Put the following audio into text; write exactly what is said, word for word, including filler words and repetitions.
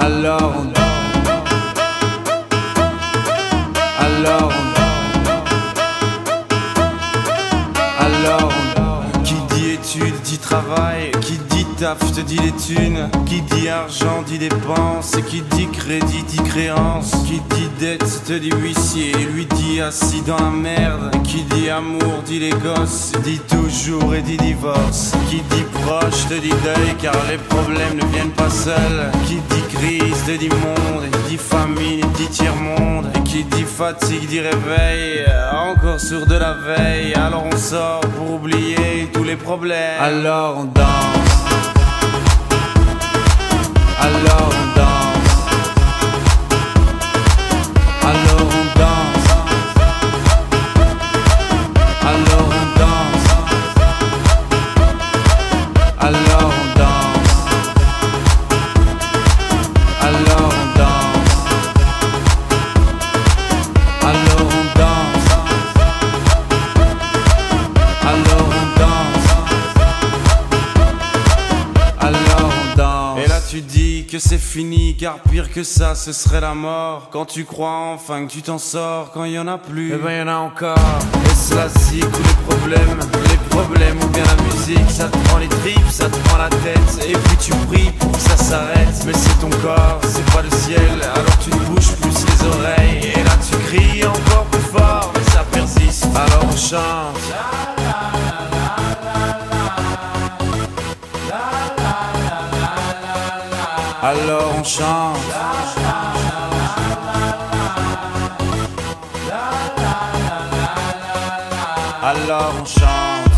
Alors on Alors on Alors on Qui dit études dit travail, qui dit taf te dit les thunes, qui dit argent dit dépenses, et qui dit crédit dit créance, qui dit dette te dit huissier, lui dit assis dans la merde, qui dit amour dit les gosses, dit toujours et dit divorce, qui dit proche te dit deuil car les problèmes ne viennent pas seuls, qui dit crise te dit monde, et dit famine dit tiers-monde, et qui dit fatigue dit réveil, encore sourd de la veille, alors on sort pour oublier tous les problèmes, alors on danse. Alors on danse, alors on danse, alors on danse, alors on danse, alors on danse, alors on danse, alors on danse, alors on danse. Et là tu dis que c'est fini, car pire que ça ce serait la mort. Quand tu crois enfin que tu t'en sors, quand il y en a plus, eh ben y en a encore. Et cela si tous les problèmes, les problèmes ou bien la musique, ça te prend les tripes, ça te prend la tête, et puis tu pries pour que ça s'arrête. Mais c'est ton corps, c'est pas le ciel, alors tu ne bouges plus les oreilles. Et là tu cries encore plus fort, mais ça persiste, alors on chante. Alors on chante. Alors on chante.